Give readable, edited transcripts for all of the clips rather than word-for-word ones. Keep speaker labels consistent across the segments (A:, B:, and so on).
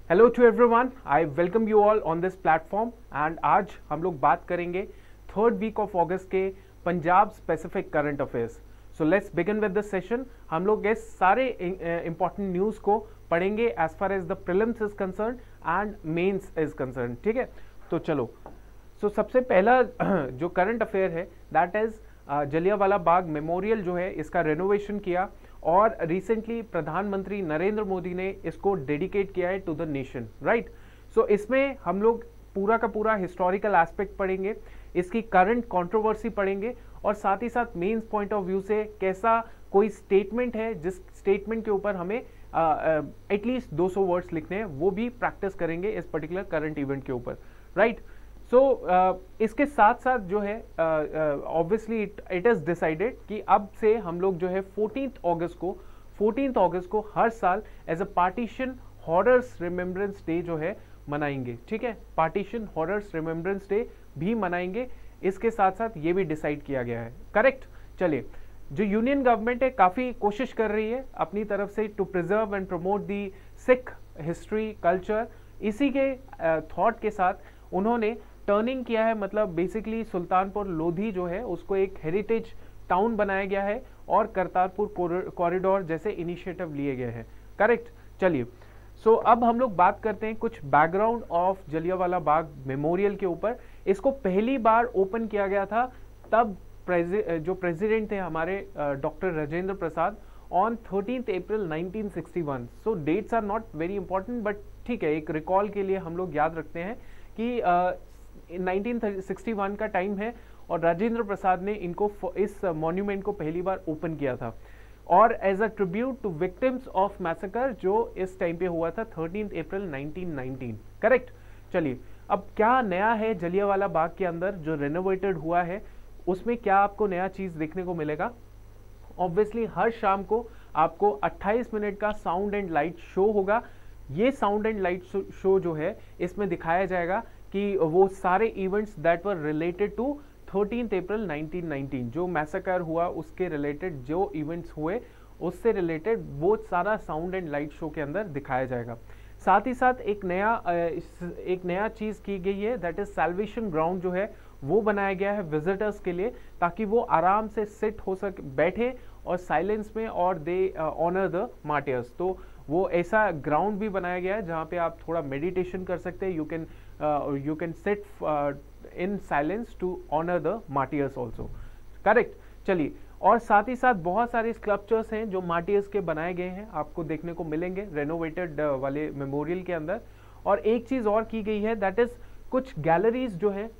A: Hello to everyone, I welcome you all on this platform and आज हम लोग बात करेंगे थर्ड वीक ऑफ अगस्त के Punjab specific current affairs. So let's begin with this session. हम लोग इस सारे इंपॉर्टेंट न्यूज़ को पढ़ेंगे as far as the prelims is concern and mains is concern. ठीक है, तो चलो। सो सबसे पहला जो करंट अफेयर है that is Jallianwala Bagh memorial जो है इसका रेनोवेशन किया और रिसेंटली प्रधानमंत्री नरेंद्र मोदी ने इसको डेडिकेट किया है to the nation, right. So इसमें हम लोग पूरा का पूरा हिस्टोरिकल एस्पेक्ट पढ़ेंगे, इसकी करंट कंट्रोवर्सी पढ़ेंगे और साथ ही साथ मेंस पॉइंट ऑफ व्यू से कैसा कोई स्टेटमेंट है जिस स्टेटमेंट के ऊपर हमें एटलीस्ट 200 वर्ड्स लिखने हैं, वो भी प्रैक्टिस करेंगे इस पर्टिकुलर करंट इवेंट के ऊपर, राइट। सो इसके साथ साथ जो है ऑब्वियसली इट इज डिसाइडेड कि अब से हम लोग जो है 14th अगस्त को हर साल as a partition horrors remembrance day जो है मनाएंगे। ठीक है, पार्टीशन हॉरर्स रिमेम्बरेंस डे भी मनाएंगे। इसके साथ साथ ये भी डिसाइड किया गया है, करेक्ट। चलिए, जो यूनियन गवर्नमेंट है काफ़ी कोशिश कर रही है अपनी तरफ से to preserve and promote the Sikh history culture. इसी के थॉट के साथ उन्होंने टर्निंग किया है, मतलब बेसिकली सुल्तानपुर लोधी जो है उसको एक हेरिटेज टाउन बनाया गया है और करतारपुर कॉरिडोर जैसे इनिशिएटिव लिए गए हैं, करेक्ट। चलिए, सो अब हम लोग बात करते हैं कुछ background of Jallianwala Bagh memorial के ऊपर। इसको पहली बार ओपन किया गया था तब जो प्रेसिडेंट थे हमारे doctor Rajendra Prasad on 13 April 1961। So dates are not very important but ठीक है, एक रिकॉल के लिए हम लोग याद रखते हैं कि 1961 का टाइम है और राजेंद्र प्रसाद ने इनको इस मॉन्यूमेंट को पहली बार ओपन किया था और as a tribute to victims of massacre जो इस टाइम पे हुआ था 13 अप्रैल 1919, करेक्ट। चलिए, अब क्या नया है जलियांवाला बाग के अंदर जो रेनोवेटेड हुआ है, उसमें क्या आपको नया चीज देखने को मिलेगा। ऑब्वियसली हर शाम को आपको 28 मिनट का साउंड एंड लाइट शो होगा। ये साउंड एंड लाइट शो जो है इसमें दिखाया जाएगा कि वो सारे events that were related to 13 April 1919 जो मैसेकर हुआ उसके रिलेटेड जो इवेंट्स हुए उससे रिलेटेड वो सारा साउंड एंड लाइट शो के अंदर दिखाया जाएगा। साथ ही साथ एक नया चीज़ की गई है दैट इज सैल्वेशन ग्राउंड जो है वो बनाया गया है विजिटर्स के लिए ताकि वो आराम से सिट हो सके, बैठे और साइलेंस में और दे ऑनर द मार्टियर्स। तो वो ऐसा ग्राउंड भी बनाया गया है जहाँ पे आप थोड़ा मेडिटेशन कर सकते हैं। You can sit in silence to honour the martyrs also, correct. चलिए, और साथ ही साथ बहुत सारे स्कल्पचर्स हैं जो मार्टियर्स के बनाए गए हैं, आपको देखने को मिलेंगे रेनोवेटेड वाले मेमोरियल के अंदर। और एक चीज़ और की गई है दैट इज़ कुछ गैलरीज जो है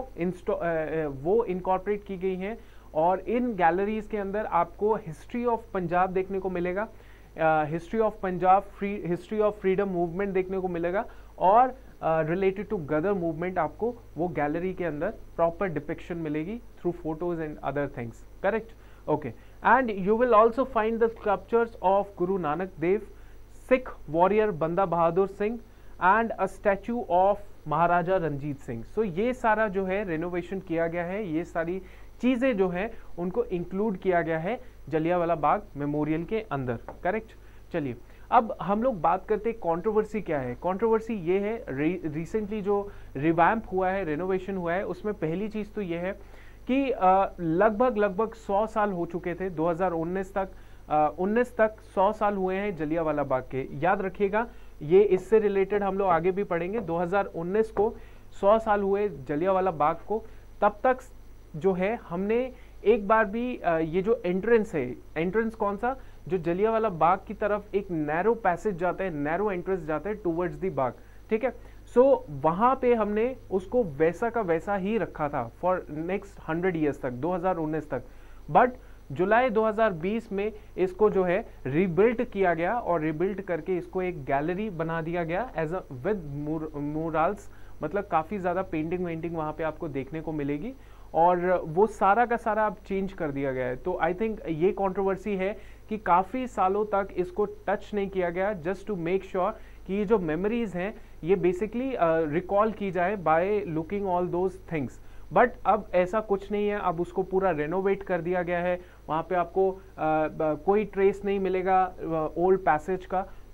A: वो इनकॉर्पोरेट की गई हैं और इन गैलरीज के अंदर आपको हिस्ट्री ऑफ पंजाब देखने को मिलेगा, history of Punjab, history of freedom movement देखने को मिलेगा और रिलेटेड टू गदर मूवमेंट आपको वो गैलरी के अंदर प्रॉपर डिपिक्शन मिलेगी through photos and other things, correct. Okay, and you will also find the sculptures of Guru Nanak Dev, Sikh warrior Banda Bahadur Singh and a statue of Maharaja Ranjit Singh. So ये सारा जो है रेनोवेशन किया गया है, ये सारी चीज़ें जो है उनको इंक्लूड किया गया है जलियांवाला बाग मेमोरियल के अंदर, करेक्ट। चलिए, अब हम लोग बात करते हैं कंट्रोवर्सी क्या है। कंट्रोवर्सी ये है रिसेंटली जो रिवैम्प हुआ है, रेनोवेशन हुआ है, उसमें पहली चीज़ तो ये है कि लगभग 100 साल हो चुके थे 2019 तक 19 तक 100 साल हुए हैं जलियांवाला बाग के। याद रखिएगा, ये इससे रिलेटेड हम लोग आगे भी पढ़ेंगे। 2019 को 100 साल हुए जलियांवाला बाग को। तब तक जो है हमने एक बार भी ये जो एंट्रेंस है, एंट्रेंस कौन सा, जो जलियांवाला बाग की तरफ एक नैरो पैसेज जाता है, नैरो एंट्रेंस जाता है टूवर्ड्स दी बाग, ठीक है। सो वहां पे हमने उसको वैसा का वैसा ही रखा था फॉर नेक्स्ट 100 ईयर्स तक, 2019 तक। बट जुलाई 2020 में इसको जो है रिबिल्ट किया गया और रिबिल्ट करके इसको एक गैलरी बना दिया गया एज अ विद मूरल्स, मतलब काफ़ी ज़्यादा पेंटिंग वेंटिंग वहाँ पे आपको देखने को मिलेगी और वो सारा का सारा अब चेंज कर दिया गया है। तो आई थिंक ये कंट्रोवर्सी है कि काफ़ी सालों तक इसको टच नहीं किया गया जस्ट टू मेक श्योर कि ये जो मेमोरीज हैं ये बेसिकली रिकॉल की जाए by looking all those things. But अब ऐसा कुछ नहीं है, अब उसको पूरा रेनोवेट कर दिया गया है, वहाँ पे आपको कोई ट्रेस नहीं मिलेगा ओल्ड पैसेज का।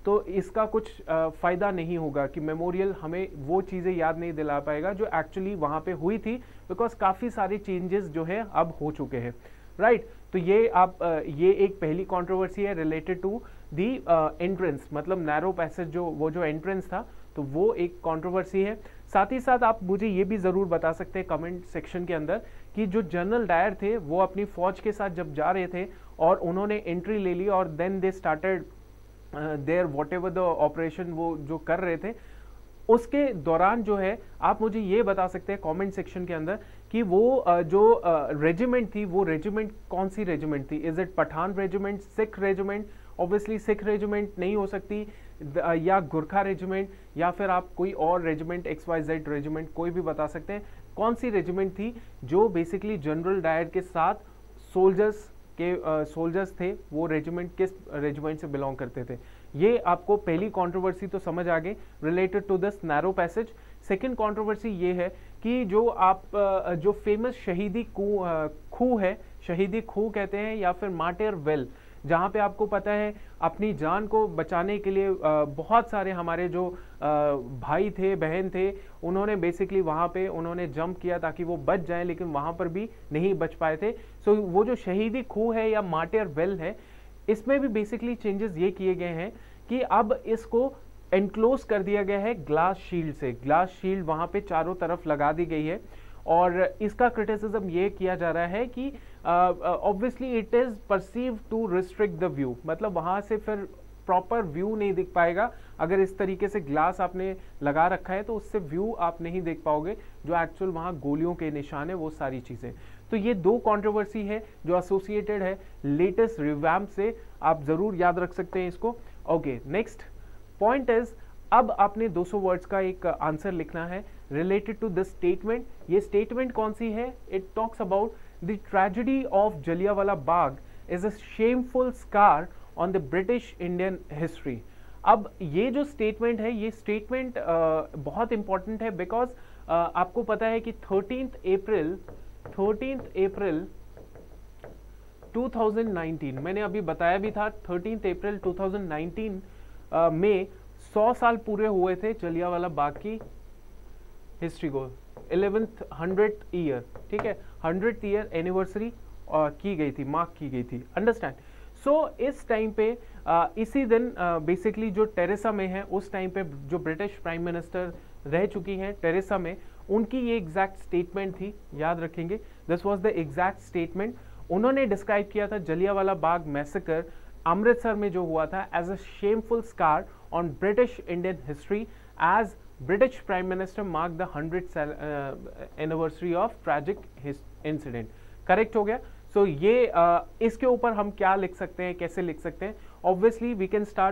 A: तो इसका कुछ फ़ायदा नहीं होगा कि मेमोरियल हमें वो चीज़ें याद नहीं दिला पाएगा जो एक्चुअली वहाँ पे हुई थी, बिकॉज काफ़ी सारे चेंजेस जो है अब हो चुके हैं, राइट। तो ये एक पहली कंट्रोवर्सी है रिलेटेड टू दी एंट्रेंस, मतलब नैरो पैसेज जो एंट्रेंस था, तो वो एक कंट्रोवर्सी है। साथ ही साथ आप मुझे ये भी ज़रूर बता सकते हैं कमेंट सेक्शन के अंदर कि जो जनरल डायर थे वो अपनी फौज के साथ जब जा रहे थे और उन्होंने एंट्री ले ली और then they started there whatever the operation वो जो कर रहे थे, उसके दौरान जो है आप मुझे ये बता सकते हैं कमेंट सेक्शन के अंदर कि वो जो रेजिमेंट थी वो रेजिमेंट कौन सी रेजिमेंट थी? Is it Pathan regiment, Sikh regiment? Obviously Sikh regiment नहीं हो सकती, या गुरखा रेजिमेंट, या फिर आप कोई और रेजिमेंट XYZ रेजिमेंट कोई भी बता सकते हैं। कौन सी रेजिमेंट थी जो बेसिकली जनरल डायर के साथ सोल्जर्स थे, वो रेजिमेंट किस रेजिमेंट से बिलोंग करते थे? ये आपको पहली कंट्रोवर्सी तो समझ आ गई related to this narrow passage. Second controversy ये है कि जो फेमस शहीदी खूह है, शहीदी खूह कहते हैं या फिर मार्टियर वेल, जहाँ पे आपको पता है अपनी जान को बचाने के लिए बहुत सारे हमारे जो भाई थे, बहन थे, उन्होंने बेसिकली वहाँ पे उन्होंने जंप किया ताकि वो बच जाएं, लेकिन वहाँ पर भी नहीं बच पाए थे। सो वो जो शहीदी खूह है या मार्टियर वेल है, इसमें भी बेसिकली चेंजेस ये किए गए हैं कि अब इसको एनक्लोज कर दिया गया है ग्लास शील्ड से। ग्लास शील्ड वहाँ पे चारों तरफ लगा दी गई है और इसका क्रिटिसिज्म ये किया जा रहा है कि obviously it is perceive to restrict the view, मतलब वहाँ से फिर प्रॉपर व्यू नहीं दिख पाएगा। अगर इस तरीके से ग्लास आपने लगा रखा है तो उससे व्यू आप नहीं देख पाओगे, जो एक्चुअल वहाँ गोलियों के निशान है, वो सारी चीज़ें। तो ये दो कंट्रोवर्सी है जो एसोसिएटेड है लेटेस्ट रिवैम्प से, आप ज़रूर याद रख सकते हैं इसको। ओके, नेक्स्ट पॉइंट इज, अब आपने 200 वर्ड्स का एक आंसर लिखना है रिलेटेड टू दिस स्टेटमेंट। ये स्टेटमेंट कौन सी है? It talks about the tragedy of Jallianwala Bagh is a shameful scar on the British Indian history. अब ये जो स्टेटमेंट है, ये स्टेटमेंट बहुत इंपॉर्टेंट है बिकॉज आपको पता है कि 13th अप्रैल 2019, मैंने अभी बताया भी था 13th अप्रैल 2019 में 100 साल पूरे हुए थे जलियांवाला बाग की हिस्ट्री को, 100th ईयर, ठीक है, 100th ईयर एनिवर्सरी की गई थी, मार्क की गई थी, अंडरस्टैंड। सो इस टाइम पे इसी दिन बेसिकली जो टेरेसा में है, उस टाइम पे जो ब्रिटिश प्राइम मिनिस्टर रह चुकी हैं टेरेसा में, उनकी ये एग्जैक्ट स्टेटमेंट थी, याद रखेंगे, this was the exact statement. उन्होंने डिस्क्राइब किया था जलियांवाला बाग मैसेकर अमृतसर में जो हुआ था as a shameful scar on British Indian history as British prime minister mark the 100th anniversary of tragic incident. Correct हो गया। सो ये इसके ऊपर हम क्या लिख सकते हैं, कैसे लिख सकते हैं? Obviously we can start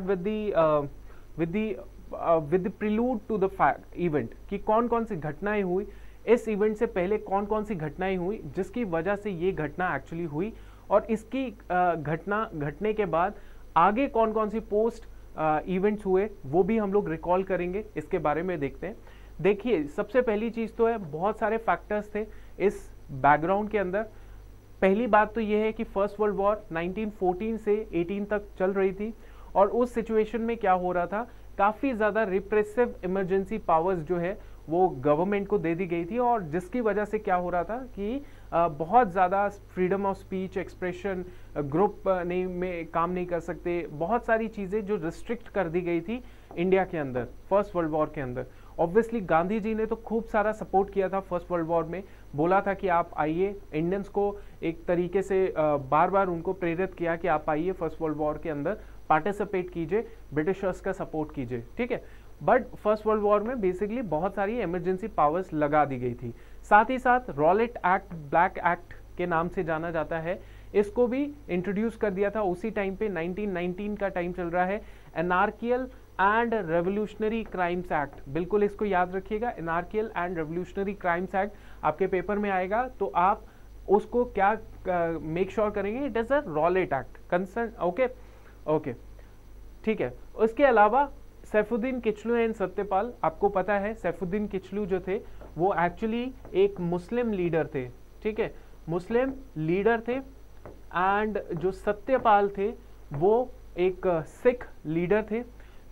A: with the prelude to the event, कि कौन कौन सी घटनाएं हुई, इस इवेंट से पहले कौन कौन सी घटनाएं हुई जिसकी वजह से ये घटना एक्चुअली हुई, और इसकी घटना घटने के बाद आगे कौन कौन सी पोस्ट इवेंट्स हुए, वो भी हम लोग रिकॉल करेंगे, इसके बारे में देखते हैं। देखिए, सबसे पहली चीज़ तो है, बहुत सारे फैक्टर्स थे इस बैकग्राउंड के अंदर। पहली बात तो ये है कि फर्स्ट वर्ल्ड वॉर 1914 से 18 तक चल रही थी, और उस सिचुएशन में क्या हो रहा था, काफ़ी ज़्यादा रिप्रेसिव इमरजेंसी पावर्स जो है वो गवर्नमेंट को दे दी गई थी, और जिसकी वजह से क्या हो रहा था कि बहुत ज़्यादा freedom of speech, expression, group में काम नहीं कर सकते, बहुत सारी चीज़ें जो रिस्ट्रिक्ट कर दी गई थी इंडिया के अंदर फर्स्ट वर्ल्ड वॉर के अंदर। ऑब्वियसली गांधी जी ने तो खूब सारा सपोर्ट किया था फर्स्ट वर्ल्ड वॉर में, बोला था कि आप आइए, इंडियंस को एक तरीके से बार बार उनको प्रेरित किया कि आप आइए फर्स्ट वर्ल्ड वॉर के अंदर पार्टिसिपेट कीजिए, ब्रिटिशर्स का सपोर्ट कीजिए, ठीक है। बट फर्स्ट वर्ल्ड वॉर में बेसिकली बहुत सारी इमरजेंसी पावर्स लगा दी गई थी। साथ ही साथ रॉलेट एक्ट, ब्लैक एक्ट के नाम से जाना जाता है, इसको भी इंट्रोड्यूस कर दिया था उसी टाइम पे, 1919 का टाइम चल रहा है। Anarchical and revolutionary crimes act, बिल्कुल इसको याद रखिएगा, anarchical and revolutionary crimes act आपके पेपर में आएगा, तो आप उसको क्या मेक श्योर करेंगे, it is a Rowlatt act concern, okay, ठीक है। उसके अलावा सैफुद्दीन किचलू एंड सत्यपाल, आपको पता है सैफुद्दीन किचलू जो थे वो एक्चुअली एक मुस्लिम लीडर थे, ठीक है, मुस्लिम लीडर थे, एंड जो सत्यपाल थे वो एक सिख लीडर थे।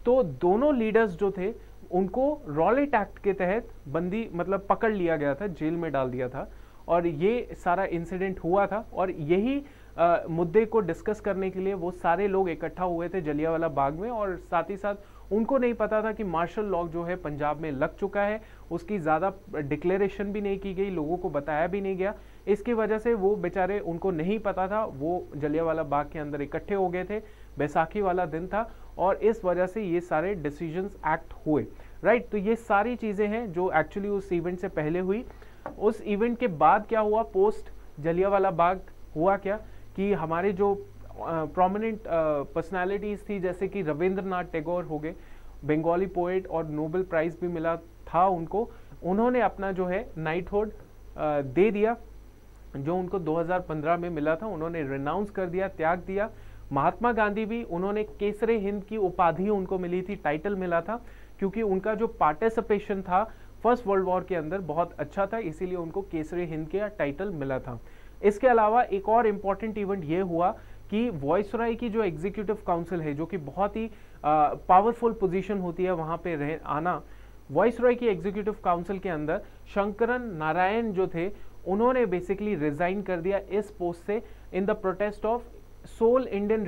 A: तो दोनों लीडर्स जो थे उनको रॉलेट एक्ट के तहत बंदी मतलब पकड़ लिया गया था, जेल में डाल दिया था, और ये सारा इंसिडेंट हुआ था। और यही मुद्दे को डिस्कस करने के लिए वो सारे लोग इकट्ठा हुए थे जलियांवाला बाग में, और साथ ही साथ उनको नहीं पता था कि मार्शल लॉ जो है पंजाब में लग चुका है, उसकी ज़्यादा डिक्लेरेशन भी नहीं की गई, लोगों को बताया भी नहीं गया। इसकी वजह से वो बेचारे, उनको नहीं पता था, वो जलियांवाला बाग के अंदर इकट्ठे हो गए थे, बैसाखी वाला दिन था, और इस वजह से ये सारे डिसीजंस एक्ट हुए, राइट। तो ये सारी चीज़ें हैं जो एक्चुअली उस इवेंट से पहले हुई। उस इवेंट के बाद क्या हुआ, पोस्ट जलियांवाला बाग हुआ क्या कि हमारे जो प्रोमिनेंट पर्सनालिटीज थी, जैसे कि रविंद्रनाथ टैगोर हो गए, बंगाली पोएट, और नोबेल प्राइज भी मिला था उनको, उन्होंने अपना जो है नाइटहुड दे दिया, जो उनको 2015 में मिला था, उन्होंने रिनाउंस कर दिया, त्याग दिया। महात्मा गांधी भी, उन्होंने केसरे हिंद की उपाधि उनको मिली थी, टाइटल मिला था, क्योंकि उनका जो पार्टिसिपेशन था फर्स्ट वर्ल्ड वॉर के अंदर बहुत अच्छा था, इसीलिए उनको केसरे हिंद का टाइटल मिला था। इसके अलावा एक और इम्पॉर्टेंट इवेंट ये हुआ कि वॉइसरॉय की जो एग्जीक्यूटिव काउंसिल है, जो कि बहुत ही पावरफुल पोजीशन होती है वहाँ पे रह आना, वॉइसरॉय की एग्जीक्यूटिव काउंसिल के अंदर शंकरन नारायण जो थे, उन्होंने बेसिकली रिजाइन कर दिया इस पोस्ट से in the protest of sole Indian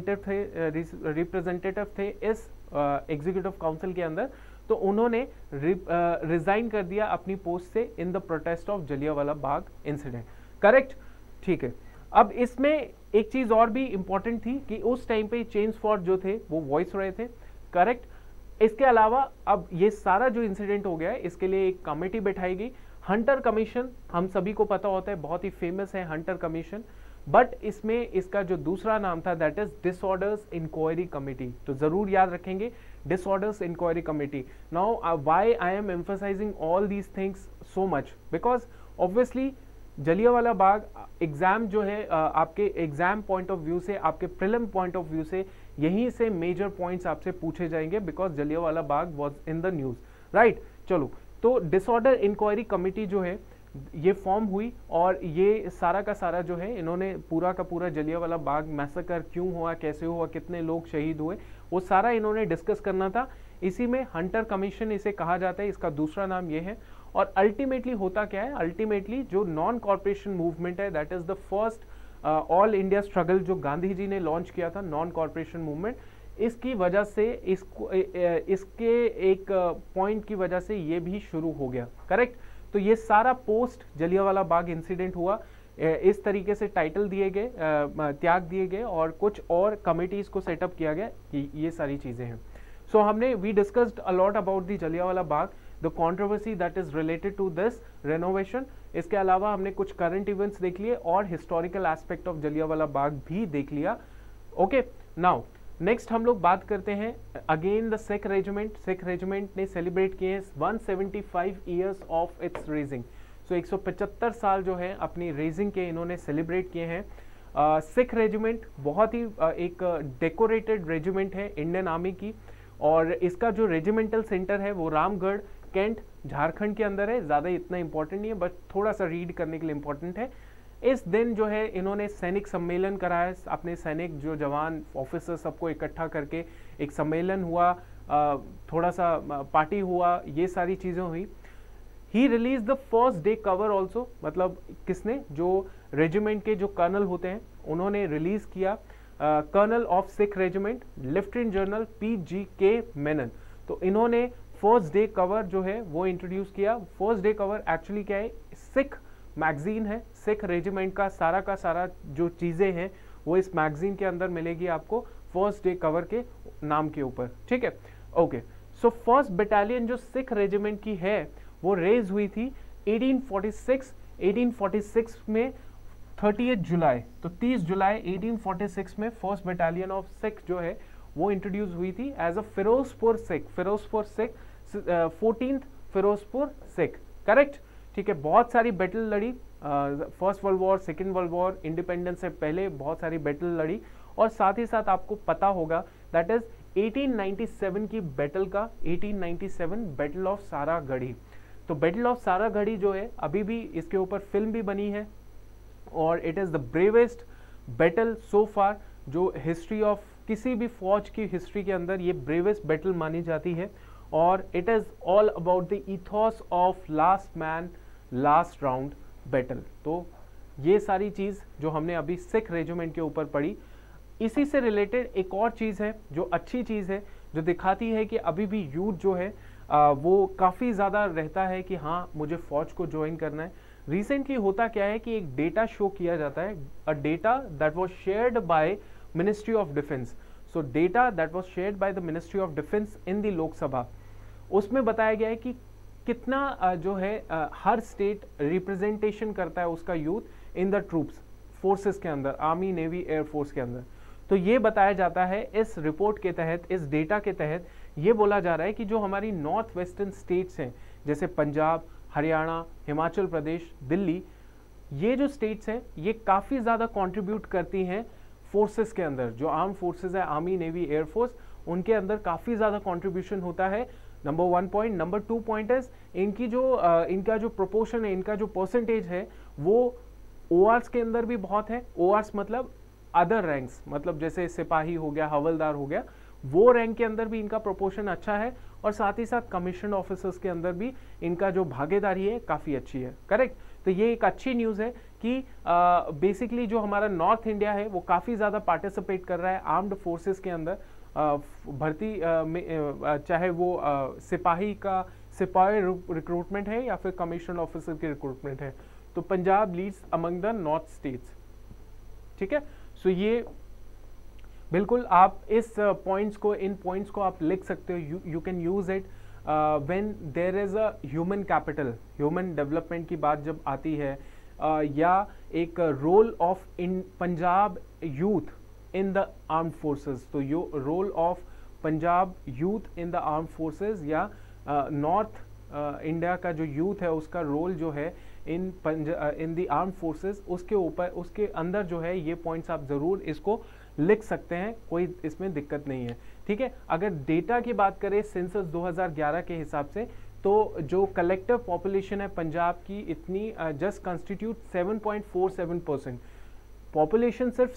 A: representative थे इस एग्जीक्यूटिव काउंसिल के अंदर, तो उन्होंने रिजाइन कर दिया अपनी पोस्ट से in the protest of Jallianwala Bagh incident, correct, ठीक है। अब इसमें एक चीज और भी इंपॉर्टेंट थी कि उस टाइम पे चेम्स फॉर्ड जो थे वो वॉइसरॉय थे, करेक्ट। इसके अलावा अब ये सारा जो इंसिडेंट हो गया है, इसके लिए एक कमेटी बैठाई गई, हंटर कमीशन, हम सभी को पता होता है, बहुत ही फेमस है हंटर कमीशन, बट इसमें इसका जो दूसरा नाम था that is disorders inquiry committee, तो जरूर याद रखेंगे disorders inquiry committee. Now why I am emphasizing all these things so much, because obviously Jallianwala Bagh exam जो है आपके एग्जाम पॉइंट ऑफ व्यू से, आपके प्रीलिम पॉइंट ऑफ व्यू से, यहीं से मेजर पॉइंट्स आपसे पूछे जाएंगे, because Jallianwala Bagh was in the news, right. चलो, तो डिसऑर्डर इंक्वायरी कमेटी जो है ये फॉर्म हुई, और ये सारा का सारा जो है इन्होंने पूरा का पूरा जलियांवाला बाग मैसेकर क्यों हुआ, कैसे हुआ, कितने लोग शहीद हुए, वो सारा इन्होंने डिस्कस करना था। इसी में हंटर कमीशन इसे कहा जाता है, इसका दूसरा नाम ये है। और अल्टीमेटली होता क्या है, अल्टीमेटली जो नॉन कॉर्पोरेशन मूवमेंट है, that is the first all India struggle जो गांधी जी ने लॉन्च किया था, नॉन कॉर्पोरेशन मूवमेंट, इसकी वजह से इसके एक पॉइंट की वजह से ये भी शुरू हो गया, करेक्ट। तो ये सारा पोस्ट जलियांवाला बाग इंसिडेंट हुआ, इस तरीके से टाइटल दिए गए, त्याग दिए गए, और कुछ और कमिटीज को सेटअप किया गया कि ये सारी चीजें हैं। सो हमने we discussed a lot about the Jallianwala Bagh, the controversy that is related to this renovation. इसके अलावा हमने कुछ करंट इवेंट्स देख लिए और historical aspect of Jallianwala Bagh भी देख लिया। ओके, नाउ नेक्स्ट हम लोग बात करते हैं again the Sikh regiment. Sikh regiment ने सेलिब्रेट किए 175 years of its raising. So 175 साल जो है अपनी रेजिंग के इन्होंने सेलिब्रेट किए हैं। सिख रेजिमेंट बहुत ही एक डेकोरेटेड रेजिमेंट है इंडियन आर्मी की, और इसका जो रेजिमेंटल सेंटर है वो रामगढ़ कैंट झारखंड के अंदर है। ज़्यादा इतना इंपॉर्टेंट नहीं है, बट थोड़ा सा रीड करने के लिए इंपॉर्टेंट है। इस दिन जो है इन्होंने सैनिक सम्मेलन कराया, अपने सैनिक जो जवान ऑफिसर सबको इकट्ठा करके एक सम्मेलन हुआ, थोड़ा सा पार्टी हुआ, ये सारी चीज़ें हुई। He release the first day cover also, मतलब किसने, जो रेजिमेंट के जो कर्नल होते हैं उन्होंने रिलीज किया, colonel of Sikh regiment lieutenant general PGK Menon. तो इन्होंने फर्स्ट डे कवर जो है वो इंट्रोड्यूस किया। फर्स्ट डे कवर एक्चुअली क्या है, सिख मैगजीन है, सिख रेजिमेंट का सारा जो चीज़ें हैं वो इस मैगजीन के अंदर मिलेगी आपको फर्स्ट डे कवर के नाम के ऊपर, ठीक है। ओके, सो फर्स्ट बटालियन जो सिख रेजिमेंट की है वो रेज हुई थी 1846 में 30 जुलाई, तो 30 जुलाई 1846 में फर्स्ट बटालियन ऑफ सिख जो है वो इंट्रोड्यूस हुई थी as a Ferozepur Sikh 14th Ferozepur Sikh, correct, ठीक है। बहुत सारी बैटल लड़ी, first world war, second world war, independence से पहले बहुत सारी बैटल लड़ी, और साथ ही साथ आपको पता होगा दैट इज 1897 की बैटल का 1897 बैटल ऑफ सारागढ़ी। तो बैटल ऑफ सारागढ़ी जो है अभी भी इसके ऊपर फिल्म भी बनी है, और it is the bravest battle so far जो हिस्ट्री ऑफ किसी भी फौज की हिस्ट्री के अंदर ये ब्रेवेस्ट बैटल मानी जाती है, और it is all about the ethos of last man last round battle. तो ये सारी चीज़ जो हमने अभी सिख रेजिमेंट के ऊपर पढ़ी, इसी से रिलेटेड एक और चीज़ है जो अच्छी चीज़ है, जो दिखाती है कि अभी भी यूथ जो है वो काफ़ी ज़्यादा रहता है कि हाँ मुझे फ़ौज को ज्वाइन करना है। रिसेंटली होता क्या है कि एक डेटा शो किया जाता है, a data that was shared by ministry of defence. So data that was shared by the ministry of defence in the Lok Sabha, उसमें बताया गया है कि कितना जो है हर स्टेट रिप्रेजेंटेशन करता है उसका youth in the troops forces के अंदर, आर्मी नेवी एयरफोर्स के अंदर। तो ये बताया जाता है इस रिपोर्ट के तहत, इस डेटा के तहत ये बोला जा रहा है कि जो हमारी नॉर्थ वेस्टर्न स्टेट्स हैं जैसे पंजाब, हरियाणा, हिमाचल प्रदेश, दिल्ली, ये जो स्टेट्स हैं ये काफ़ी ज़्यादा कंट्रीब्यूट करती हैं फोर्सेस के अंदर। जो आर्म फोर्सेस है, आर्मी नेवी एयरफोर्स, उनके अंदर काफ़ी ज़्यादा कंट्रीब्यूशन होता है। Number 1 point. नंबर 2 पॉइंट है इनका जो प्रोपोर्शन है, इनका जो परसेंटेज है वो ओआर्स के अंदर भी बहुत है। ओआर्स मतलब अदर रैंक्स, मतलब जैसे सिपाही हो गया, हवलदार हो गया, वो रैंक के अंदर भी इनका प्रोपोर्शन अच्छा है, और साथ ही साथ कमीशन ऑफिसर्स के अंदर भी इनका जो भागीदारी है काफ़ी अच्छी है। करेक्ट। तो ये एक अच्छी न्यूज़ है कि बेसिकली जो हमारा नॉर्थ इंडिया है वो काफ़ी ज़्यादा पार्टिसिपेट कर रहा है आर्म्ड फोर्सेस के अंदर भर्ती में, चाहे वो सिपाही रिक्रूटमेंट है या फिर कमीशन ऑफिसर की रिक्रूटमेंट है। तो Punjab leads among the north states. ठीक है। सो ये बिल्कुल आप इस इन पॉइंट्स को आप लिख सकते हो। You can use it when there is a human capital, human development की बात जब आती है, या एक role of in Punjab youth in the armed forces. तो यो role of Punjab youth in the armed forces, या नॉर्थ इंडिया का जो यूथ है उसका रोल जो है इन द आर्म्ड फोर्सेस, उसके ऊपर, उसके अंदर जो है ये पॉइंट्स आप ज़रूर इसको लिख सकते हैं, कोई इसमें दिक्कत नहीं है। ठीक है। अगर डेटा की बात करें सेंसस 2011 के हिसाब से, तो जो कलेक्टिव पॉपुलेशन है पंजाब की इतनी जस्ट कंस्टिट्यूट 7.47%। पॉपुलेशन सिर्फ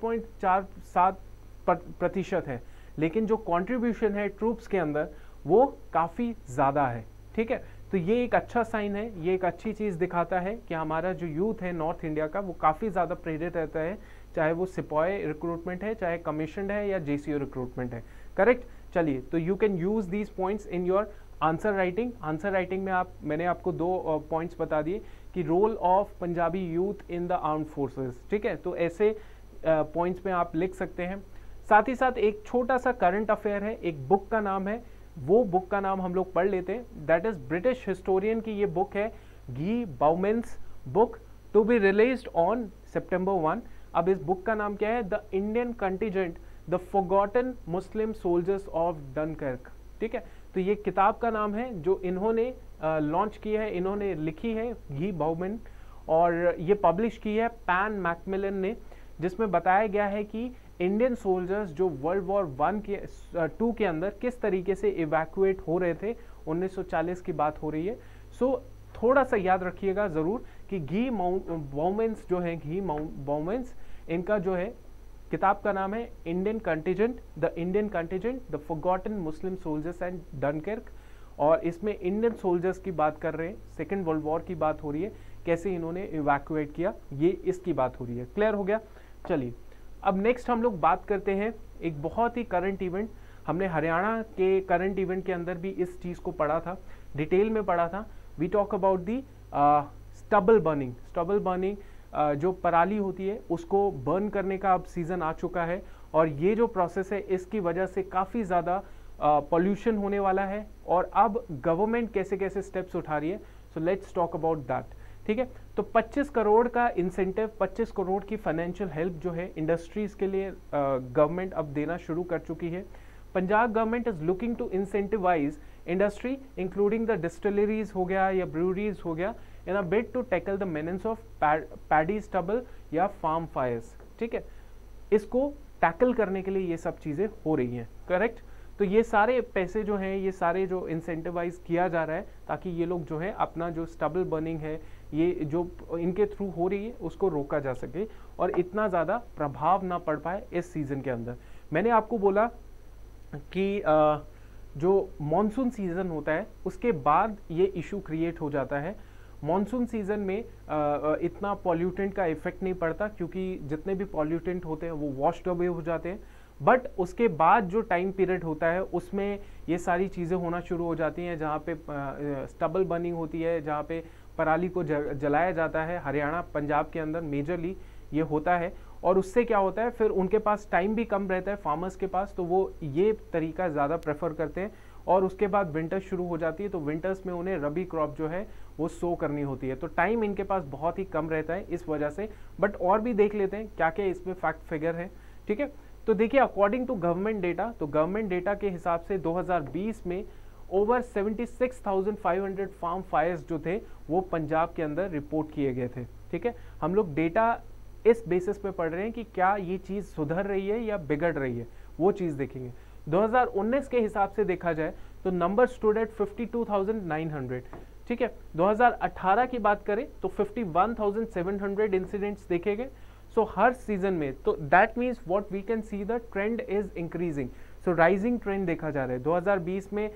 A: 7.47% है, लेकिन जो कंट्रीब्यूशन है ट्रूप्स के अंदर वो काफ़ी ज़्यादा है। ठीक है। तो ये एक अच्छा साइन है, ये एक अच्छी चीज़ दिखाता है कि हमारा जो यूथ है नॉर्थ इंडिया का वो काफ़ी ज़्यादा प्रेरित रहता है, चाहे वो सिपाही रिक्रूटमेंट है, चाहे कमीशन है, या जेसीओ रिक्रूटमेंट है। करेक्ट। चलिए, तो you can use these points in your answer writing. Answer writing में मैंने आपको 2 पॉइंट्स बता दिए कि role of Punjabi youth in the armed forces. ठीक है। तो ऐसे पॉइंट्स में आप लिख सकते हैं। साथ ही साथ एक छोटा सा करंट अफेयर है, एक बुक का नाम है, वो बुक का नाम हम लोग पढ़ लेते हैं। दैट इज ब्रिटिश हिस्टोरियन की ये बुक है, Ghee Bowman's book, to be released on September 1। अब इस बुक का नाम क्या है? The Indian contingent, the forgotten Muslim soldiers of Dunkirk. ठीक है। तो ये किताब का नाम है जो इन्होंने लॉन्च किया है, इन्होंने लिखी है गी बाउमेन, और ये पब्लिश की है पैन मैकमिलन ने, जिसमें बताया गया है कि इंडियन सोल्जर्स जो वर्ल्ड वॉर 2 के अंदर किस तरीके से इवैक्यूएट हो रहे थे। 1940 की बात हो रही है। सो थोड़ा सा याद रखिएगा ज़रूर कि घी बाउमेंस जो है, घी बाउमेंस, इनका जो है किताब का नाम है Indian contingent, the forgotten Muslim soldiers and Dunkirk. और इसमें इंडियन सोल्जर्स की बात कर रहे हैं, सेकेंड वर्ल्ड वॉर की बात हो रही है, कैसे इन्होंने इवैक्यूएट किया, ये इसकी बात हो रही है। क्लियर हो गया। चलिए, अब नेक्स्ट हम लोग बात करते हैं एक बहुत ही करंट इवेंट। हमने हरियाणा के करंट इवेंट के अंदर भी इस चीज़ को पढ़ा था, डिटेल में पढ़ा था। We talk about the stubble burning. जो पराली होती है उसको बर्न करने का अब सीज़न आ चुका है, और ये जो प्रोसेस है इसकी वजह से काफ़ी ज़्यादा पॉल्यूशन होने वाला है, और अब गवर्नमेंट कैसे कैसे स्टेप्स उठा रही है। So let's talk about that. ठीक है। तो 25 करोड़ का इंसेंटिव, 25 करोड़ की फाइनेंशियल हेल्प जो है इंडस्ट्रीज के लिए गवर्नमेंट अब देना शुरू कर चुकी है। Punjab government is looking to incentivize industry including the distilleries हो गया या ब्रूरीज हो गया, in a bid to tackle the menace of paddy stubble या फार्म फायर्स। ठीक है। इसको टैकल करने के लिए ये सब चीज़ें हो रही हैं। करेक्ट। तो ये सारे पैसे जो हैं, ये सारे जो इंसेंटिवाइज किया जा रहा है ताकि ये लोग जो है अपना जो स्टबल बर्निंग है, ये जो इनके थ्रू हो रही है उसको रोका जा सके और इतना ज़्यादा प्रभाव ना पड़ पाए इस सीज़न के अंदर। मैंने आपको बोला कि जो मॉनसून सीजन होता है उसके बाद ये इशू क्रिएट हो जाता है। मॉनसून सीजन में इतना पॉल्यूटेंट का इफेक्ट नहीं पड़ता, क्योंकि जितने भी पॉल्यूटेंट होते हैं वो वॉश्ड अवे हो जाते हैं। बट उसके बाद जो टाइम पीरियड होता है उसमें ये सारी चीज़ें होना शुरू हो जाती हैं, जहाँ पे स्टबल बर्निंग होती है, जहाँ पे पराली को जलाया जाता है। हरियाणा पंजाब के अंदर मेजरली ये होता है, और उससे क्या होता है, फिर उनके पास टाइम भी कम रहता है फार्मर्स के पास, तो वो ये तरीका ज़्यादा प्रेफर करते हैं। और उसके बाद विंटर शुरू हो जाती है, तो विंटर्स में उन्हें रबी क्रॉप जो है वो सो करनी होती है, तो टाइम इनके पास बहुत ही कम रहता है इस वजह से। बट और भी देख लेते हैं क्या क्या इसमें फैक्ट फिगर है, ठीक है। तो देखिए, अकॉर्डिंग टू गवर्नमेंट डेटा, तो गवर्नमेंट डेटा के हिसाब से 2020 में ओवर 76,500 फार्म फायर्स जो थे वो पंजाब के अंदर रिपोर्ट किए गए थे, ठीक है। हम लोग डेटा इस बेसिस पे पढ़ रहे हैं कि क्या ये चीज़ सुधर रही है या बिगड़ रही है, वो चीज़ देखेंगे। 2019 के हिसाब से देखा जाए तो नंबर स्टूड एट 52,900, ठीक है। 2018 की बात करें तो 51,700 इंसिडेंट्स देखे गए। सो हर सीजन में, तो that means what we can see the trend is increasing. So rising trend देखा जा रहा है। 2020 में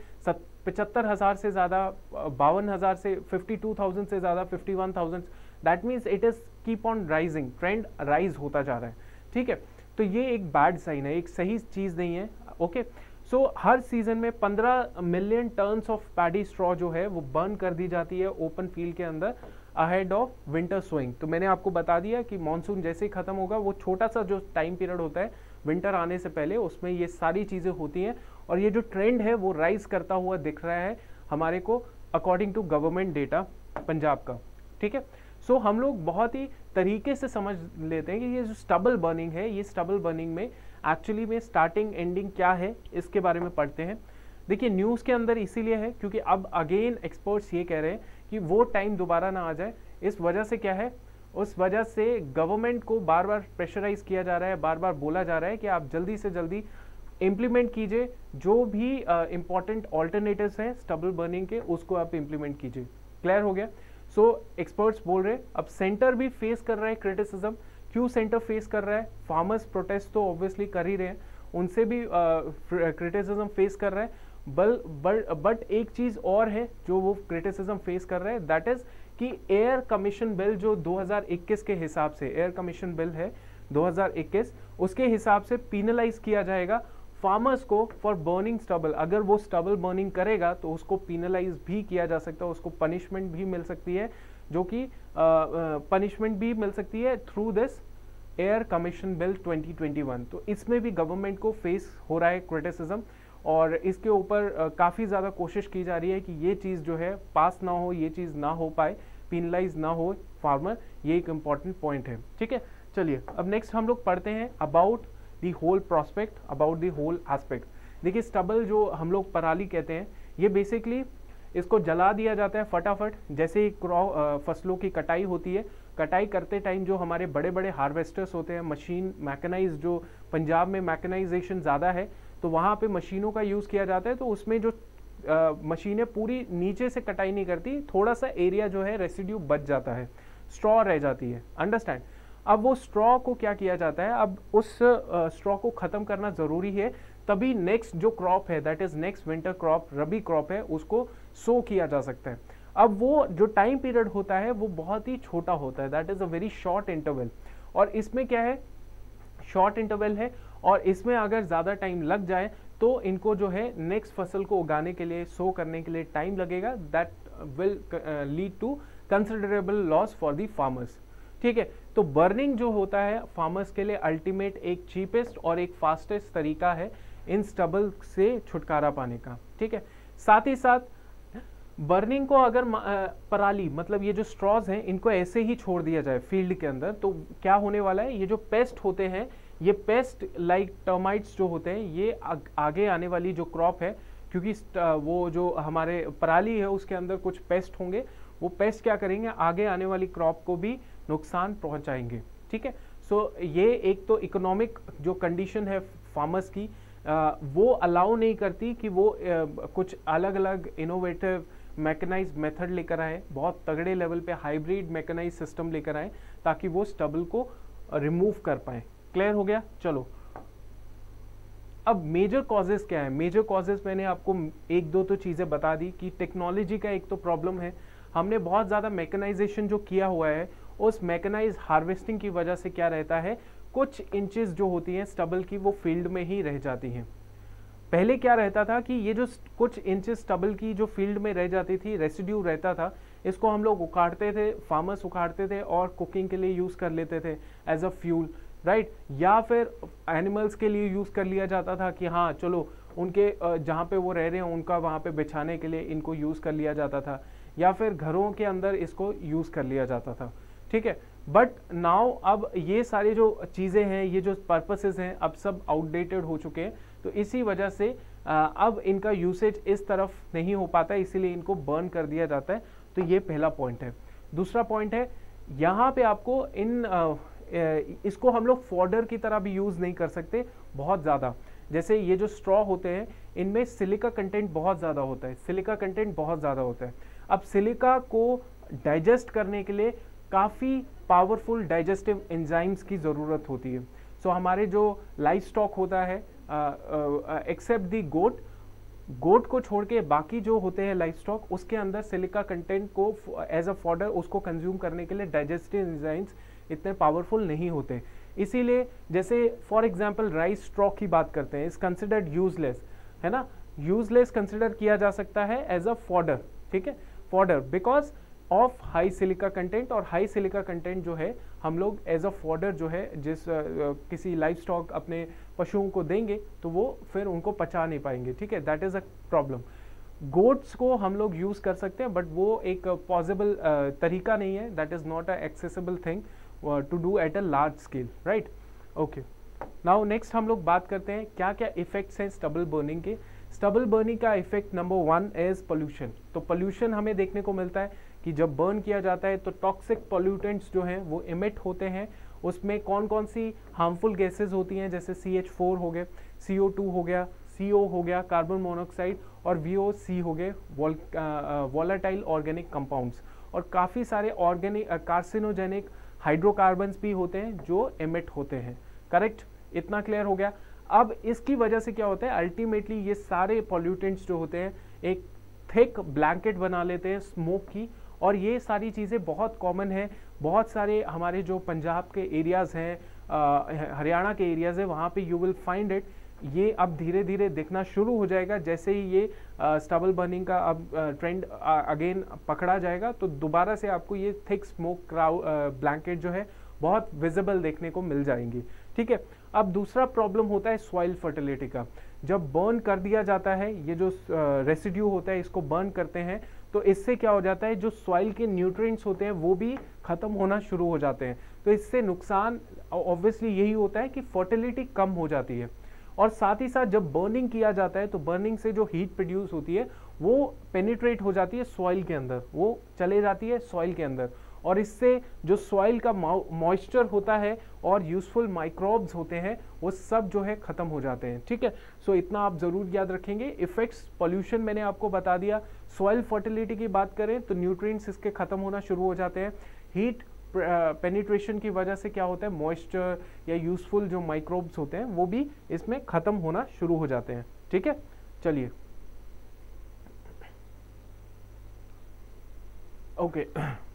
A: 75,000 से ज़्यादा, 52,000 से 52,000 से ज़्यादा, 51,000, that means it is keep on rising, trend rise होता जा रहा है, ठीक है। तो ये एक बैड साइन है, एक सही चीज़ नहीं है, ओके। सो हर सीजन में 15 million tonnes of paddy straw जो है वो बर्न कर दी जाती है ओपन फील्ड के अंदर अहेड ऑफ विंटर सोइंग। तो मैंने आपको बता दिया कि मानसून जैसे ही खत्म होगा, वो छोटा सा जो टाइम पीरियड होता है विंटर आने से पहले, उसमें ये सारी चीज़ें होती हैं, और ये जो ट्रेंड है वो राइज करता हुआ दिख रहा है हमारे को according to government data Punjab का, ठीक है। सो हम लोग बहुत ही तरीके से समझ लेते हैं कि ये जो स्टबल बर्निंग है, ये स्टबल बर्निंग में एक्चुअली में स्टार्टिंग एंडिंग क्या है, इसके बारे में पढ़ते हैं। देखिए, न्यूज़ के अंदर इसीलिए है क्योंकि अब अगेन एक्सपर्ट्स ये कह रहे हैं कि वो टाइम दोबारा ना आ जाए। इस वजह से क्या है, उस वजह से गवर्नमेंट को बार बार प्रेशराइज किया जा रहा है, बार बार बोला जा रहा है कि आप जल्दी से जल्दी इम्प्लीमेंट कीजिए, जो भी इंपॉर्टेंट ऑल्टरनेटिव्स हैं स्टबल बर्निंग के, उसको आप इम्प्लीमेंट कीजिए। क्लियर हो गया। सो एक्सपर्ट्स बोल रहे हैं, अब सेंटर भी फेस कर रहा है क्रिटिसिज्म। क्यों सेंटर फेस कर रहा है? फार्मर्स प्रोटेस्ट तो ऑब्वियसली कर ही रहे हैं, उनसे भी क्रिटिसिज्म फेस कर रहा है। बट एक चीज और है जो वो क्रिटिसिज्म फेस कर रहे हैं, दैट इज कि एयर कमीशन बिल जो 2021 के हिसाब से, एयर कमीशन बिल है 2021, उसके हिसाब से पीनलाइज किया जाएगा फार्मर्स को फॉर बर्निंग स्टबल। अगर वो स्टबल बर्निंग करेगा तो उसको पीनलाइज भी किया जा सकता है, उसको पनिशमेंट भी मिल सकती है, जो कि पनिशमेंट भी मिल सकती है through this air commission bill 2021। तो इसमें भी गवर्नमेंट को फेस हो रहा है क्रिटिसिज्म, और इसके ऊपर काफ़ी ज़्यादा कोशिश की जा रही है कि ये चीज़ जो है पास ना हो, ये चीज़ ना हो पाए, पीनलाइज ना हो फार्मर। ये एक इम्पॉर्टेंट पॉइंट है, ठीक है। चलिए, अब नेक्स्ट हम लोग पढ़ते हैं about the whole prospect, about the whole aspect. देखिए, स्टबल जो हम लोग पराली कहते हैं, ये बेसिकली इसको जला दिया जाता है फटाफट। जैसे ही फसलों की कटाई होती है, कटाई करते टाइम जो हमारे बड़े बड़े हार्वेस्टर्स होते हैं, मशीन मैकेनाइज, जो पंजाब में मैकेनाइजेशन ज़्यादा है तो वहाँ पे मशीनों का यूज़ किया जाता है। तो उसमें जो मशीनें पूरी नीचे से कटाई नहीं करती, थोड़ा सा एरिया जो है रेसिड्यू बच जाता है, स्ट्रॉ रह जाती है, अंडरस्टैंड। अब वो स्ट्रॉ को क्या किया जाता है, अब उस स्ट्रॉ को ख़त्म करना ज़रूरी है, तभी नेक्स्ट जो क्रॉप है, that is next winter crop, rabi crop है, उसको सो किया जा सकता है। अब वो जो टाइम पीरियड होता है वो बहुत ही छोटा होता है, that is a very short interval. और इसमें क्या है, शॉर्ट इंटरवल है, और इसमें अगर ज़्यादा टाइम लग जाए तो इनको जो है नेक्स्ट फसल को उगाने के लिए, सो करने के लिए टाइम लगेगा, that will lead to considerable loss for the farmers, ठीक है। तो बर्निंग जो होता है फार्मर्स के लिए अल्टीमेट एक चीपेस्ट और एक फास्टेस्ट तरीका है इन स्टबल से छुटकारा पाने का, ठीक है। साथ ही साथ बर्निंग को अगर पराली, मतलब ये जो स्ट्रॉज हैं, इनको ऐसे ही छोड़ दिया जाए फील्ड के अंदर, तो क्या होने वाला है, ये जो पेस्ट होते हैं, ये पेस्ट लाइक टर्माइट्स जो होते हैं, ये आगे आने वाली जो क्रॉप है, क्योंकि वो जो हमारे पराली है उसके अंदर कुछ पेस्ट होंगे, वो पेस्ट क्या करेंगे, आगे आने वाली क्रॉप को भी नुकसान पहुंचाएंगे, ठीक है। सो ये एक तो इकोनॉमिक जो कंडीशन है फार्मर्स की, वो अलाउ नहीं करती कि वो कुछ अलग अलग इनोवेटिव मैकेनाइज मेथड लेकर आए, बहुत तगड़े लेवल पे हाइब्रिड मैकेनाइज सिस्टम लेकर आए, ताकि वो स्टबल को रिमूव कर पाए। क्लियर हो गया। चलो, अब मेजर कॉजेज क्या है? मेजर कॉजेज मैंने आपको एक दो तो चीज़ें बता दी कि टेक्नोलॉजी का एक तो प्रॉब्लम है, हमने बहुत ज़्यादा मैकेनाइजेशन जो किया हुआ है, उस मैकेनाइज हार्वेस्टिंग की वजह से क्या रहता है, कुछ इंचेस जो होती हैं स्टबल की वो फील्ड में ही रह जाती हैं। पहले क्या रहता था कि ये जो कुछ इंचेस स्टबल की जो फील्ड में रह जाती थी, रेसिड्यू रहता था, इसको हम लोग उखाड़ते थे, फार्मर्स उखाड़ते थे और कुकिंग के लिए यूज़ कर लेते थे एज अ फ्यूल, राइट। या फिर एनिमल्स के लिए यूज़ कर लिया जाता था कि हाँ चलो उनके जहाँ पे वो रह रहे हैं उनका वहाँ पे बिछाने के लिए इनको यूज़ कर लिया जाता था, या फिर घरों के अंदर इसको यूज़ कर लिया जाता था, ठीक है। बट नाउ अब ये सारी जो चीज़ें हैं, ये जो पर्पसेस हैं, अब सब आउटडेटेड हो चुके हैं, तो इसी वजह से अब इनका यूसेज इस तरफ नहीं हो पाता है, इसीलिए इनको बर्न कर दिया जाता है। तो ये पहला पॉइंट है। दूसरा पॉइंट है, यहाँ पे आपको इसको हम लोग फॉडर की तरह भी यूज़ नहीं कर सकते बहुत ज़्यादा। जैसे ये जो स्ट्रॉ होते हैं, इनमें सिलिका कंटेंट बहुत ज़्यादा होता है, सिलिका कंटेंट बहुत ज़्यादा होता है। अब सिलिका को डाइजेस्ट करने के लिए काफ़ी पावरफुल डाइजेस्टिव एंजाइम्स की ज़रूरत होती है। सो हमारे जो लाइफ स्टॉक होता है, एक्सेप्ट दी गोट को छोड़ के बाकी जो होते हैं लाइफ स्टॉक, उसके अंदर सिलिका कंटेंट को एज अ फॉडर उसको कंज्यूम करने के लिए डाइजेस्टिव एंजाइम्स इतने पावरफुल नहीं होते। इसीलिए जैसे फॉर एग्जांपल राइस स्ट्रॉ की बात करते हैं, इज कंसिडर्ड यूजलेस, है ना, यूजलेस कंसिडर किया जा सकता है एज अ फॉडर, ठीक है, fodder because of high silica content. और हाई सिलिका कंटेंट जो है हम लोग एज अ फॉडर जो है किसी लाइफ स्टॉक अपने पशुओं को देंगे तो वो फिर उनको पचा नहीं पाएंगे, ठीक है, that is a problem. Goats को हम लोग यूज़ कर सकते हैं बट वो एक पॉसिबल तरीका नहीं है, that is not a accessible thing to do at a large scale, right. Okay, now next हम लोग बात करते हैं क्या क्या इफेक्ट्स हैं स्टबल बर्निंग के। स्टबल बर्निंग का इफेक्ट नंबर 1 इज पोल्यूशन। तो पोल्यूशन हमें देखने को मिलता है कि जब बर्न किया जाता है तो टॉक्सिक पोल्यूटेंट्स जो हैं वो इमिट होते हैं। उसमें कौन कौन सी हार्मफुल गैसेज होती हैं, जैसे CH4 हो गए, CO2 हो गया, CO हो गया, कार्बन मोनोऑक्साइड, और VOC हो गए, वॉलेटाइल ऑर्गेनिक कंपाउंड्स, और काफ़ी सारे ऑर्गेनिक कार्सिनोजेनिक हाइड्रोकार्बन्स भी होते हैं जो एमिट होते हैं, करेक्ट। इतना क्लियर हो गया। अब इसकी वजह से क्या होता है, अल्टीमेटली ये सारे पॉल्यूटेंट्स जो होते हैं एक थिक ब्लैंकेट बना लेते हैं स्मोक की, और ये सारी चीज़ें बहुत कॉमन है। बहुत सारे हमारे जो पंजाब के एरियाज़ हैं, हरियाणा के एरियाज़ है, वहाँ पे यू विल फाइंड इट। ये अब धीरे धीरे दिखना शुरू हो जाएगा, जैसे ही ये स्टबल बर्निंग का अब ट्रेंड अगेन पकड़ा जाएगा तो दोबारा से आपको ये थिक स्मोक ब्लैंकेट जो है बहुत विजिबल देखने को मिल जाएंगी, ठीक है। अब दूसरा प्रॉब्लम होता है सॉइल फर्टिलिटी का। जब बर्न कर दिया जाता है, ये जो रेसिड्यू होता है इसको बर्न करते हैं, तो इससे क्या हो जाता है, जो सॉइल के न्यूट्रिएंट्स होते हैं वो भी खत्म होना शुरू हो जाते हैं। तो इससे नुकसान ऑब्वियसली यही होता है कि फर्टिलिटी कम हो जाती है। और साथ ही साथ जब बर्निंग किया जाता है तो बर्निंग से जो हीट प्रोड्यूस होती है वो पेनिट्रेट हो जाती है सॉइल के अंदर, वो चले जाती है सॉइल के अंदर, और इससे जो सॉइल का मॉइस्चर होता है और यूजफुल माइक्रोब्स होते हैं वो सब जो है खत्म हो जाते हैं, ठीक है। सो इतना आप जरूर याद रखेंगे। इफेक्ट्स पोल्यूशन मैंने आपको बता दिया। सॉइल फर्टिलिटी की बात करें तो न्यूट्रिएंट्स इसके खत्म होना शुरू हो जाते हैं। हीट पेनिट्रेशन की वजह से क्या होता है, मॉइस्चर या यूजफुल जो माइक्रोब्स होते हैं वो भी इसमें खत्म होना शुरू हो जाते हैं, ठीक है। चलिए ओके,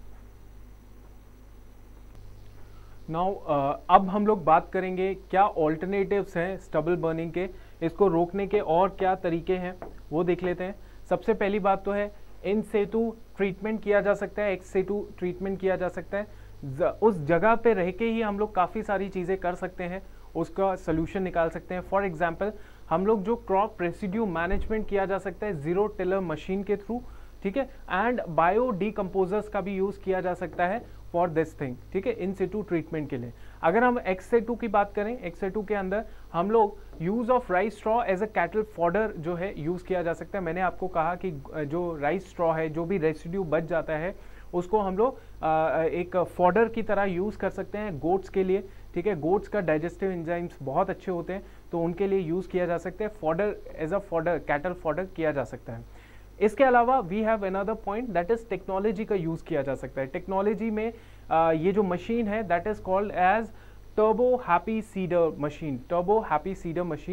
A: नाउ अब हम लोग बात करेंगे क्या ऑल्टरनेटिव्स हैं स्टबल बर्निंग के, इसको रोकने के और क्या तरीके हैं वो देख लेते हैं। सबसे पहली बात तो है इन सेतु ट्रीटमेंट किया जा सकता है, एक्स सेतु ट्रीटमेंट किया जा सकता है। उस जगह पे रह के ही हम लोग काफ़ी सारी चीज़ें कर सकते हैं, उसका सोल्यूशन निकाल सकते हैं। फॉर एग्जांपल हम लोग जो क्रॉप रेसिड्यू मैनेजमेंट किया जा सकता है जीरो टिलर मशीन के थ्रू, ठीक है, एंड बायो डीकम्पोजर्स का भी यूज़ किया जा सकता है फॉर दिस थिंग, ठीक है, इन सिटू ट्रीटमेंट के लिए। अगर हम एक्स-सेटू की बात करें, एक्स-सेटू के अंदर हम लोग use of rice straw as a cattle fodder जो है यूज़ किया जा सकता है। मैंने आपको कहा कि जो राइस स्ट्रॉ है, जो भी रेसिड्यू बच जाता है उसको हम लोग एक फॉडर की तरह यूज़ कर सकते हैं गोट्स के लिए, ठीक है। गोट्स का डाइजेस्टिव एंजाइम्स बहुत अच्छे होते हैं तो उनके लिए यूज़ किया जा सकता है, fodder as a fodder, cattle fodder किया जा सकता है। इसके अलावा we have another point that is technology का यूज़ किया जा सकता है। टेक्नोलॉजी में ये जो मशीन है that is called as turbo happy seeder machine, turbo happy seeder machine.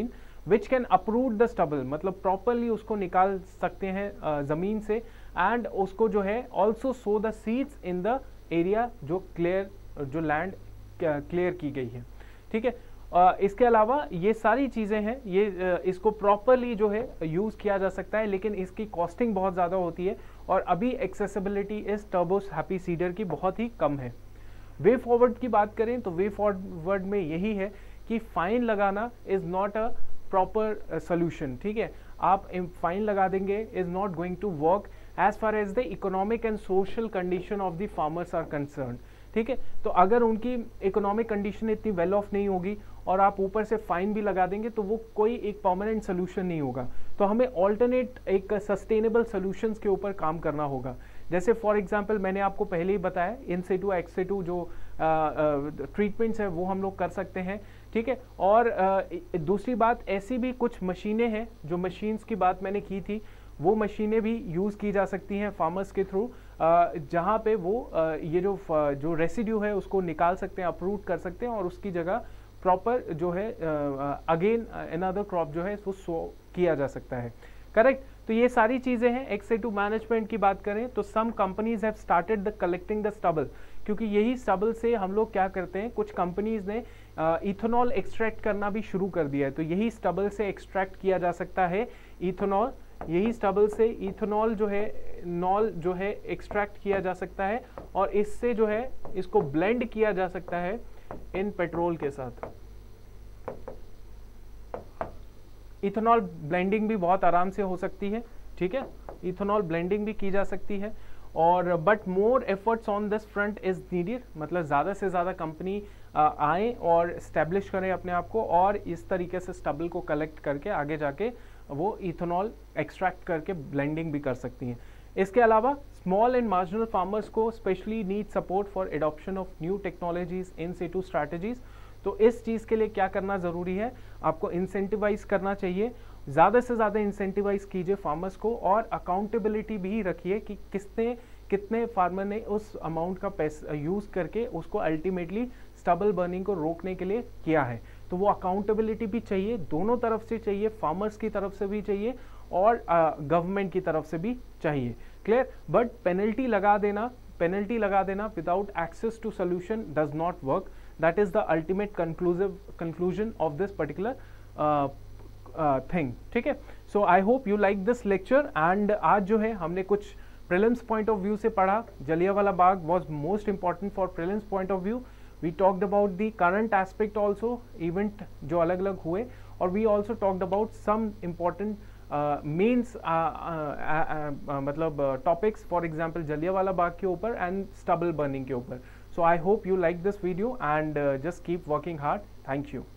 A: Which can uproot the stubble, मतलब प्रॉपरली उसको निकाल सकते हैं ज़मीन से, एंड उसको जो है also sow the seeds in the area जो लैंड क्लियर की गई है, ठीक है। इसके अलावा ये सारी चीज़ें हैं, ये इसको प्रॉपरली जो है यूज़ किया जा सकता है, लेकिन इसकी कॉस्टिंग बहुत ज़्यादा होती है और अभी एक्सेसिबिलिटी इस टर्बो हैप्पी सीडर की बहुत ही कम है। वे फॉरवर्ड की बात करें तो वे फॉरवर्ड में यही है कि फाइन लगाना is not a proper solution, ठीक है। आप फाइन लगा देंगे is not going to work as far as the economic and social condition of the farmers are concern, ठीक है। तो अगर उनकी इकोनॉमिक कंडीशन इतनी वेल ऑफ नहीं होगी और आप ऊपर से फाइन भी लगा देंगे तो वो कोई एक परमानेंट सोल्यूशन नहीं होगा। तो हमें ऑल्टरनेट एक सस्टेनेबल सोल्यूशंस के ऊपर काम करना होगा। जैसे फॉर एग्जांपल मैंने आपको पहले ही बताया, इन सिटू एक्स सिटू जो ट्रीटमेंट्स है वो हम लोग कर सकते हैं, ठीक है। और दूसरी बात, ऐसी भी कुछ मशीनें हैं, जो मशीन्स की बात मैंने की थी, वो मशीनें भी यूज़ की जा सकती हैं फार्मर्स के थ्रू, जहाँ पे वो ये जो रेसिड्यू है उसको निकाल सकते हैं, अपरूट कर सकते हैं और उसकी जगह प्रॉपर जो है अगेन अनदर क्रॉप जो है वो सो किया जा सकता है, करेक्ट। तो ये सारी चीज़ें हैं। एक्स-A2 मैनेजमेंट की बात करें तो some companies have started the collecting the stubble, क्योंकि यही स्टबल से हम लोग क्या करते हैं, कुछ कंपनीज ने इथेनॉल एक्सट्रैक्ट करना भी शुरू कर दिया है। तो यही स्टबल से एक्सट्रैक्ट किया जा सकता है इथेनॉल, यही स्टबल से इथेनॉल जो है एक्सट्रैक्ट किया जा सकता है और इससे जो है इसको ब्लेंड किया जा सकता है इन पेट्रोल के साथ। इथेनॉल ब्लेंडिंग भी बहुत आराम से हो सकती है, ठीक है, इथेनॉल ब्लेंडिंग भी की जा सकती है। और but more efforts on this front is needed, मतलब ज़्यादा से ज़्यादा कंपनी आए और इस्टेब्लिश करें अपने आप को और इस तरीके से स्टबल को कलेक्ट करके आगे जाके वो इथेनॉल एक्सट्रैक्ट करके ब्लेंडिंग भी कर सकती हैं। इसके अलावा स्मॉल एंड मार्जिनल फार्मर्स को specially need support for adoption of new technologies in situ strategies. तो इस चीज़ के लिए क्या करना ज़रूरी है, आपको इंसेंटिवाइज करना चाहिए, ज़्यादा से ज़्यादा इंसेंटिवाइज कीजिए फार्मर्स को और अकाउंटेबिलिटी भी रखिए कि कितने फार्मर ने उस अमाउंट का पैसा यूज़ करके उसको अल्टीमेटली स्टबल बर्निंग को रोकने के लिए किया है। तो वो अकाउंटेबिलिटी भी चाहिए, दोनों तरफ से चाहिए, फार्मर्स की तरफ से भी चाहिए और गवर्नमेंट की तरफ से भी चाहिए, क्लियर। बट पेनल्टी लगा देना without access to solution does not work, that is the ultimate conclusion of this particular thing, ठीक है। So I hope you like this lecture and आज जो है हमने कुछ प्रीलिम्स पॉइंट ऑफ व्यू से पढ़ा। Jallianwala Bagh was most important for prelims point of view. We talked about the current aspect also, event जो अलग अलग हुए, और we also talked about some important means मतलब topics, for example Jallianwala Bagh के ऊपर and stubble burning के ऊपर. So I hope you like this video and just keep working hard. Thank you.